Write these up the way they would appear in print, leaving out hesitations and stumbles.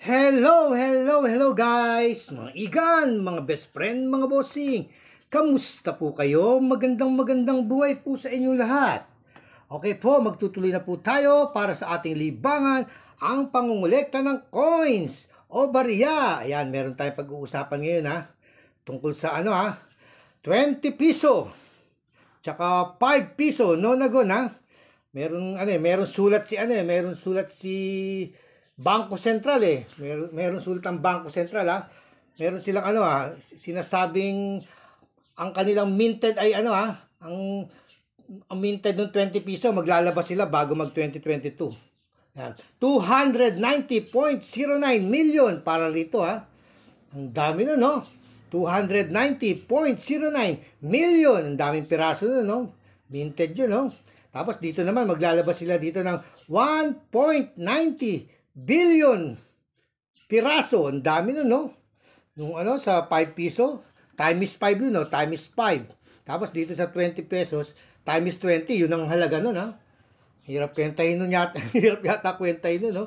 Hello guys! Mga igan, mga best friend, mga bossing. Kamusta po kayo? Magandang buhay po sa inyong lahat. Okay po, magtutuloy na po tayo para sa ating libangan ang pangungulekta ng coins o barya. Ayan, meron tayong pag-uusapan ngayon tungkol sa 20 piso. Tsaka 5 piso, no nagon meron sulat si Bangko Sentral Meron sulat ang Bangko Sentral Meron silang sinasabing ang kanilang minted ay ang minted ng 20 piso maglalabas sila bago mag 2022. Yan. 290.09 million para rito Ang dami no. 290.09 million. Ang daming piraso no. Minted yun no. Tapos dito naman maglalabas sila dito ng 1.90 billion piraso. Ang dami nun, no? Nung sa 5 piso, times 5 yun, no? Times 5. Tapos dito sa 20 pesos, times 20, yun ang halaga nun, Hirap kwentahin nun yata. Hirap yata kwentahin nun, no?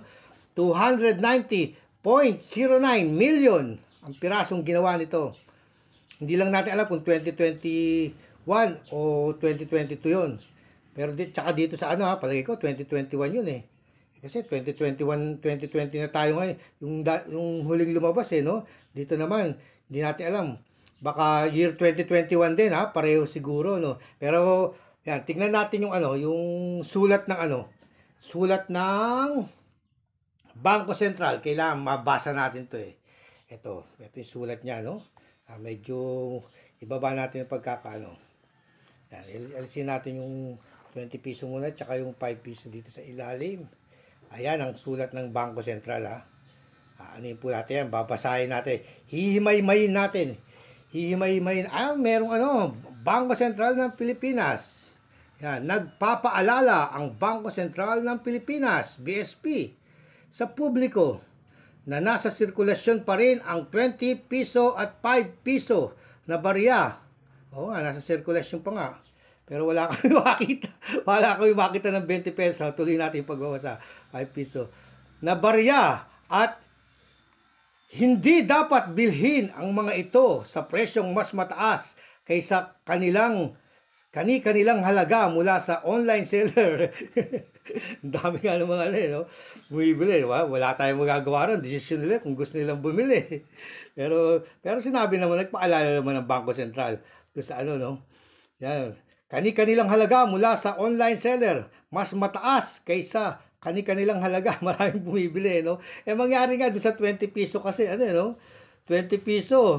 290.09 million ang pirasong ginawa nito. Hindi lang natin alam kung 2021 o 2022 yun. Pero tsaka dito sa palagay ko 2021 yun Kasi 2021, 2020 na tayo ngayon. Yung huling lumabas no. Dito naman, hindi natin alam. Baka year 2021 din pareho siguro no. Pero yan, tingnan natin yung sulat ng sulat ng Bangko Sentral. Kailangan mabasa natin 'to Ito yung sulat niya no. Medyo ibaba natin yung pagkakaano. Yan, alisin natin yung 20 piso muna tsaka yung 5 piso dito sa ilalim. Ayan ang sulat ng Bangko Sentral Anin po natin yan, babasahin natin. Hihimay-mayin natin. Hihimay-mayin. Merong Bangko Sentral ng Pilipinas. Yan, nagpapaalala ang Bangko Sentral ng Pilipinas, BSP, sa publiko na nasa sirkulasyon pa rin ang 20 piso at 5 piso na barya. Oo nga, nasa sirkulasyon pa nga. Pero wala kami makita. Wala kami makita ng 20 pesos. Tuloy natin yung pagbabasa. 5 piso. Na barya at hindi dapat bilhin ang mga ito sa presyong mas mataas kaysa kanilang halaga mula sa online seller. Ang dami nga ng mga no? Bumibili. Wala tayong magagawa ron. Desisyon nila kung gusto nilang bumili. Pero sinabi naman, nagpaalala naman ng Bangko Sentral. Kung sa no? Yan. Kani-kanilang halaga mula sa online seller, mas mataas kaysa kani-kanilang halaga. Maraming bumibili, no? Mangyari nga doon sa 20 piso kasi, 20 piso,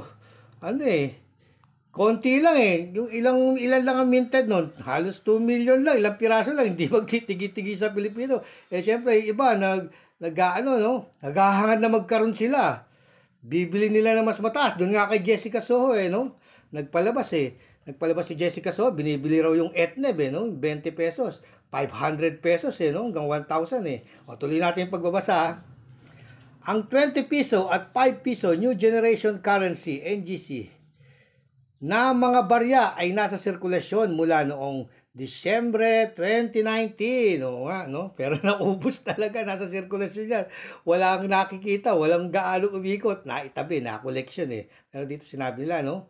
konti lang Yung ilan lang ang minted nun, halos 2 million lang, ilang piraso lang, hindi magtitigi-tigi sa Pilipino. Siyempre, iba, naghahangad na magkaroon sila. Bibili nila na mas mataas. Doon nga kay Jessica Soho, no? Nagpalabas si Jessica Soho, binibili raw yung Etneb, no? 20 pesos. 500 pesos, no? Hanggang 1,000, O, tuloy natin yung pagbabasa, Ang 20 piso at 5 piso New Generation Currency, NGC, na mga barya ay nasa sirkulasyon mula noong Disyembre 2019. Oo nga, no? Pero naubos talaga, nasa sirkulasyon yan. Walang nakikita, walang gaano umikot. Naitabi, na-collection Pero dito sinabi nila, no?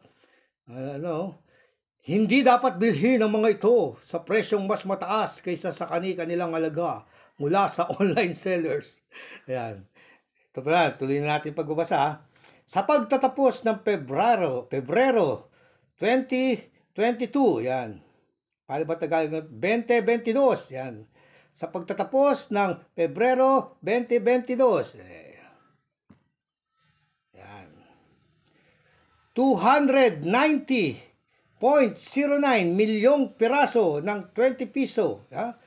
Hindi dapat bilhin ang mga ito sa presyong mas mataas kaysa sa kanilang halaga mula sa online sellers. Ayan. Tuloy na natin pagbabasa. Sa pagtatapos ng Pebrero 2022, yan. Paano ba Tagalog? 2022, yan. Sa pagtatapos ng Pebrero 2022, yan. 290.09 milyong piraso ng 20 piso.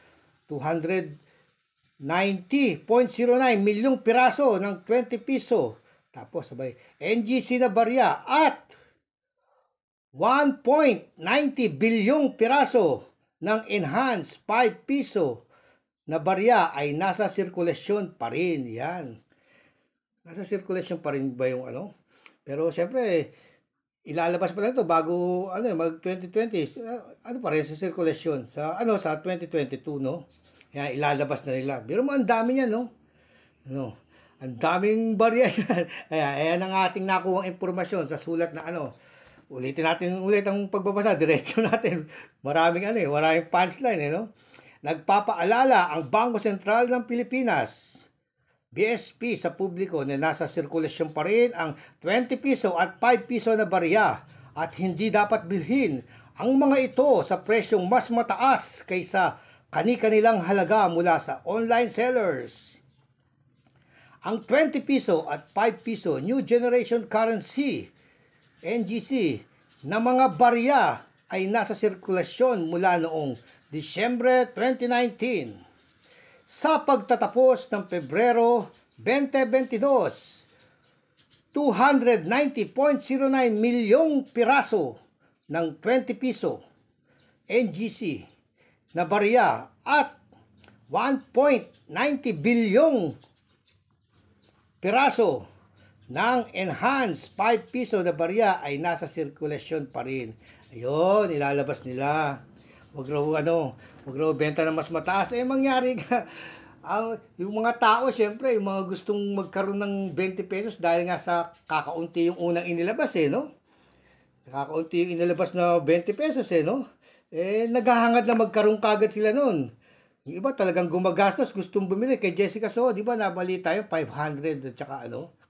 290.09 milyong piraso ng 20 piso. Tapos sabay, NGC na barya at 1.90 bilyong piraso ng enhanced 5 piso na barya ay nasa sirkulasyon pa rin. Yan. Nasa sirkulasyon pa rin ba yung Pero siyempre, ilalabas pa lang ito bago mag 2020 pa rin sa sirkulasyon sa sa 2022 no. Yan ilalabas na nila. Pero ang dami niyan no. Ang daming barya yan. Ayan ang ating nakuhang impormasyon sa sulat na ano. Ulitin natin ulit ang pagbabasa. Diretso natin. Maraming punchline, no? Nagpapaalala ang Bangko Sentral ng Pilipinas, BSP, sa publiko na nasa sirkulasyon pa rin ang 20 piso at 5 piso na barya at hindi dapat bilhin ang mga ito sa presyong mas mataas kaysa kani-kanilang halaga mula sa online sellers. Ang 20 piso at 5 piso New Generation Currency, NGC, na mga barya ay nasa sirkulasyon mula noong Disyembre 2019. Sa pagtatapos ng Pebrero 2022, 290.09 milyong piraso ng 20 piso NGC na barya at 1.90 bilyong piraso ng enhanced 5 piso na barya ay nasa sirkulasyon pa rin. Ayun, ilalabas nila. Wag raw benta na mas mataas. Mangyari ka. Yung mga tao, syempre, yung mga gustong magkaroon ng 20 pesos dahil nga sa kakaunti yung unang inilabas, no? Kakaunti yung inilabas na 20 pesos, no? Naghahangad na magkaroon kagad sila nun. Yung iba talagang gumagastos, gustong bumili. Kay Jessica So, di ba, nabalita yung 500 at saka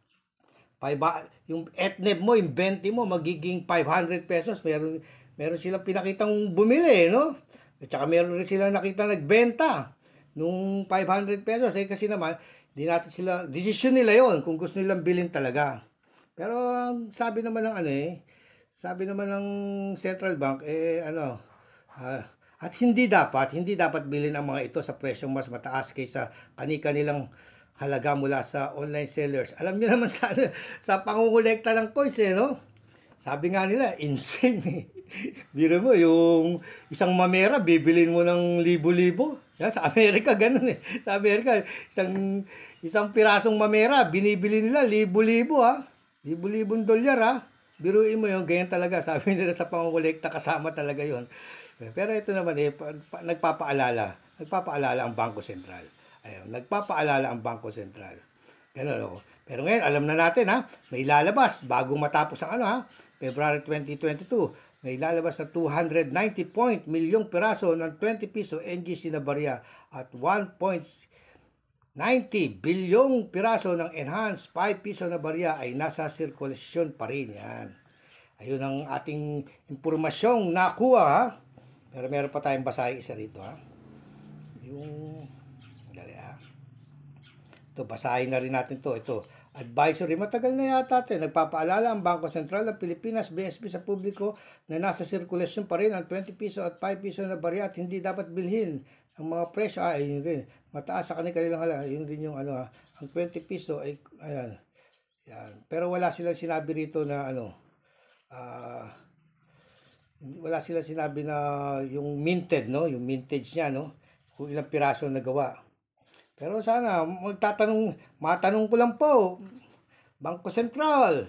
yung etneb mo, yung 20 mo, magiging 500 pesos. Meron silang pinakitang bumili, no? At saka meron rin silang nakita nagbenta nung 500 pesos. Kasi naman, di natin sila, decision nila yon kung gusto nilang bilhin talaga. Pero sabi naman ng Central Bank, at hindi dapat bilhin ang mga ito sa presyong mas mataas kaysa kani-kanilang halaga mula sa online sellers. Alam niyo naman sa pangungulekta ng coins, no? Sabi nga nila, insane. Biro mo, yung isang mamera, bibilin mo ng libo-libo. Yan, sa Amerika, ganun . Sa Amerika, isang pirasong mamera, binibili nila libo-libo, ha. Libo-libong dolyar, ha. Biruin mo yun, ganyan talaga. Sabi nila sa pangungulekta, kasama talaga yon. Pero ito naman, nagpapaalala ang Bangko Sentral. Ayun, nagpapaalala ang Bangko Sentral. Ganun, Pero ngayon, alam na natin, ha, may lalabas bago matapos ang February 2022, may lalabas na 290 milyong piraso ng 20 piso NGC na barya at 1.90 bilyong piraso ng enhanced 5 piso na barya ay nasa sirkulasyon pa rin. Yan. Ayun ang ating impormasyong nakuha, ha. Pero meron pa tayong basahin isa rito, ha. Ito, basahin na rin natin to. Ito, advisory. Matagal na yata nagpapaalala ang Bangko Sentral ng Pilipinas, BSP, sa publiko na nasa sirkulasyon pa rin ang 20 piso at 5 piso na barya at hindi dapat bilhin ang mga presyo. Yun rin. Mataas sa kanilang halaga. Yun rin yung ang 20 piso ay, ayan. Yan. Pero wala silang sinabi rito na wala silang sinabi na yung minted, no? Yung mintage niya, no? Kung ilang piraso nagawa. Pero sana, matanong ko lang po, Bangko Sentral,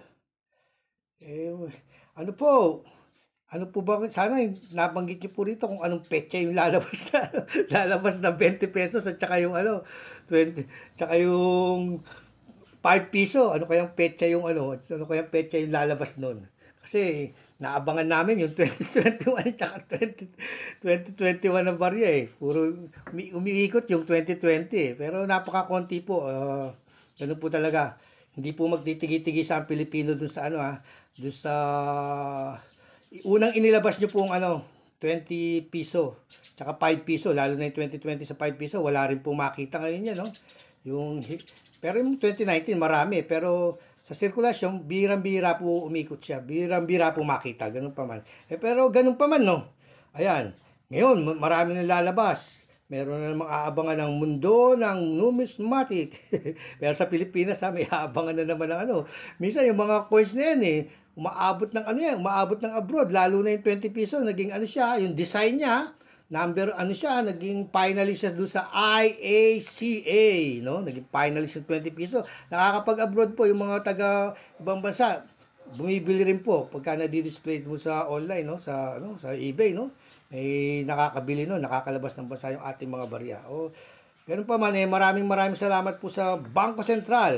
ano po ba, sana nabanggit niyo po rito kung anong petsa yung lalabas na 20 pesos at saka yung 20, tsaka yung 5 piso, ano kayang petsa yung petsa yung lalabas nun. Kasi naabangan namin yung 2021 tsaka 2021 na barya . Puro umiikot yung 2020 . Pero napakakonti po. Ganun po talaga. Hindi po magtitigi-tigi sa Pilipino dun sa dun sa unang inilabas nyo pong 20 piso tsaka 5 piso, lalo na yung 2020 sa 5 piso, wala rin po makita ngayon yan, no? Pero yung 2019 marami, pero sa sirkulasyon, birang-bira po umikot siya. Birang-bira po makita. Ganun pa man. Pero ganun pa man, no? Ayan. Ngayon, marami na lalabas. Meron na namang aabangan ng mundo ng numismatic. Pero sa Pilipinas, may aabangan na naman ng Minsan, yung mga coins na yan, umaabot ng abroad. Lalo na yung 20 piso, naging yung design niya, naging finalist siya doon sa IACA, no? Naging finalist yung 20 piso. Nakakapag-abroad po yung mga taga ibang bansa. Bumibili rin po pagka na-display mo sa online, no? Sa eBay, no? May nakakabili, no? Nakakalabas ng bansa yung ating mga barya. Ganun pa man, maraming salamat po sa Bangko Sentral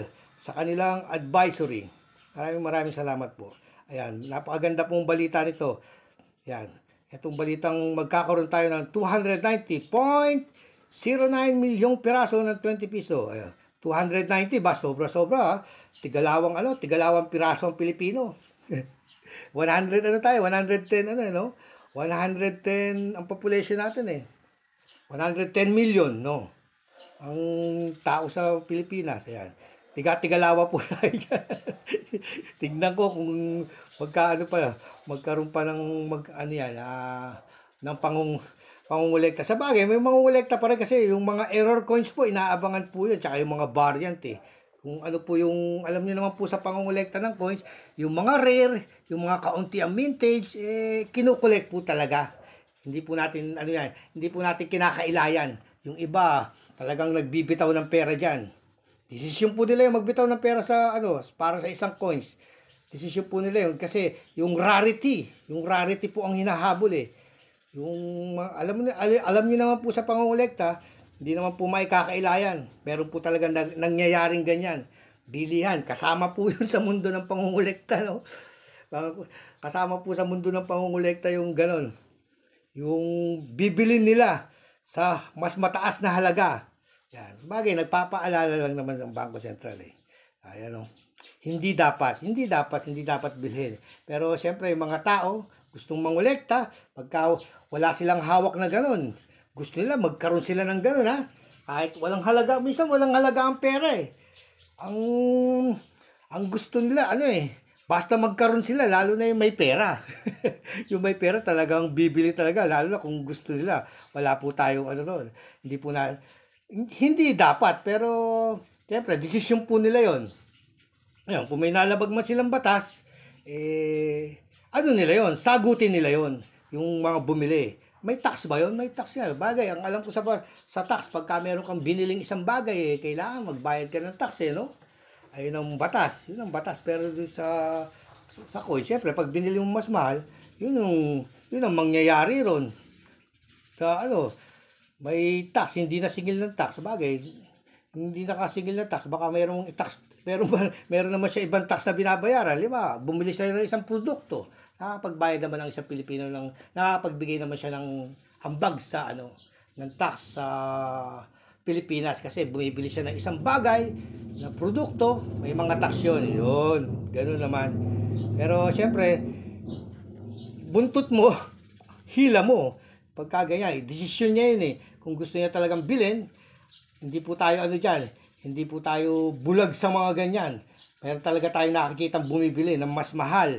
sa kanilang advisory. Maraming salamat po. Ayan, napakaganda pong balita nito. Yan. Itong balitang magkakaroon tayo ng 290.09 milyong piraso ng 20 piso. Ayan. 290 ba? Sobra-sobra ha. Tigalawang piraso ang Pilipino. 100 ano tayo? 110 ano, no? 110 ang population natin eh. 110 million, no? Ang tao sa Pilipinas. Ayan. Tigalawa po tayo dyan. Tignan ko kung magkaroon pa ng ng pangungulekta. Sa bagay, may mangungulekta pa rin kasi yung mga error coins po, inaabangan po yun. Tsaka yung mga variant eh. Kung ano po yung, alam niyo naman po sa pangungulekta ng coins, yung mga rare, yung mga kaunti ang mintage, kinukolekt po talaga. Hindi po natin, hindi po natin kinakailayan. Yung iba, talagang nagbibitaw ng pera dyan. Desisyon po nila yung magbitaw ng pera para sa isang coins. Desisyon po nila yun kasi yung rarity po ang hinahabol eh. Yung alam niyo naman po sa pangungulekta, hindi naman po maikakailayan. Meron po talaga nangyayaring ganyan. Bilihan, kasama po yun sa mundo ng pangungulekta, no? Kasama po sa mundo ng pangungulekta yung ganon. Yung bibilin nila sa mas mataas na halaga. Yan. Bagay, nagpapaalala lang naman ng Bangko Sentral eh. Ayan o. Hindi dapat bilhin. Pero siyempre yung mga tao gustong mangolekta, pagka wala silang hawak na ganun, gusto nila magkaroon sila ng ganun ha. Kahit walang halaga, minsan walang halaga ang pera eh. Ang gusto nila basta magkaroon sila, lalo na yung may pera. Yung may pera talagang bibili talaga, lalo na kung gusto nila. Wala po tayong ron. Hindi dapat, pero siyempre, desisyon po nila yon. Ayun, kung may nalabag man silang batas, nila yon, sagutin nila yon, yung mga bumili. May tax ba yon? May tax yan. Bagay, ang alam ko sa tax, pagka meron kang biniling isang bagay, kailangan magbayad ka ng tax no? Ayun ang batas. Yun ang batas. Pero sa coin, siyempre, pag binili mo mas mahal, yun ang mangyayari ron. May tax, hindi na singil ng tax. Bagay, hindi nakasingil ng tax. Baka mayroong tax, meron naman siya ibang tax na binabayaran. Di ba? Bumili siya ng isang produkto. Nakapagbayad naman ang isang Pilipino nakapagbigay naman siya ng ambag ng tax sa Pilipinas. Kasi bumibili siya ng isang bagay na produkto, may mga tax yun. Yun, ganun naman. Pero siyempre, buntot mo, hila mo. Pagka ganyan, desisyon niya yun eh. Kung gusto niya talagang bilhin, hindi po tayo hindi po tayo bulag sa mga ganyan. Pero talaga tayo nakikita bumibili ng mas mahal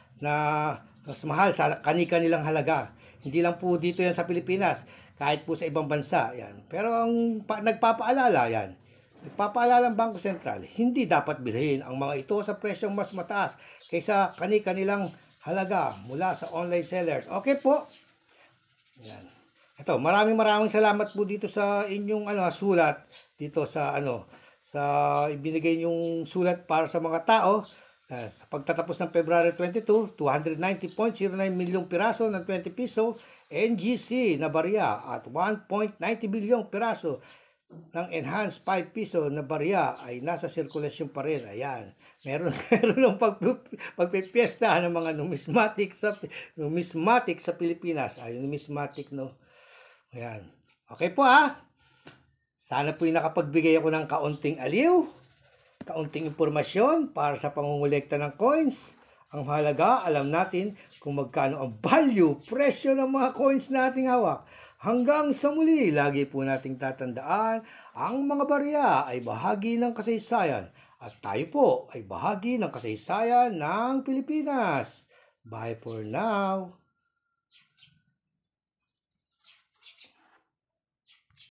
sa kani-kanilang halaga. Hindi lang po dito yan sa Pilipinas, kahit po sa ibang bansa yan. Pero nagpapaalala ang Bangko Sentral, hindi dapat bilhin ang mga ito sa presyong mas mataas kaysa kani-kanilang halaga mula sa online sellers. Okay po. Yan. Ito, maraming salamat po dito sa inyong sulat dito sa ibinigay yung sulat para sa mga tao. Sa pagtatapos ng February 22, 290.09 milyong piraso ng 20 piso NGC na barya at 1.90 bilyong piraso ng enhanced 5 piso na barya ay nasa sirkulasyon pa rin. Ayan. Meron ng pagpipiesta ng mga numismatic sa Pilipinas. Ay, numismatic, no? Ayan. Okay po Sana po nakapagbigay ako ng kaunting aliw, kaunting impormasyon para sa pangungulekta ng coins. Ang halaga, alam natin kung magkano ang value, presyo ng mga coins nating hawak. Hanggang sa muli, lagi po nating tatandaan, ang mga barya ay bahagi ng kasaysayan at tayo po ay bahagi ng kasaysayan ng Pilipinas. Bye for now.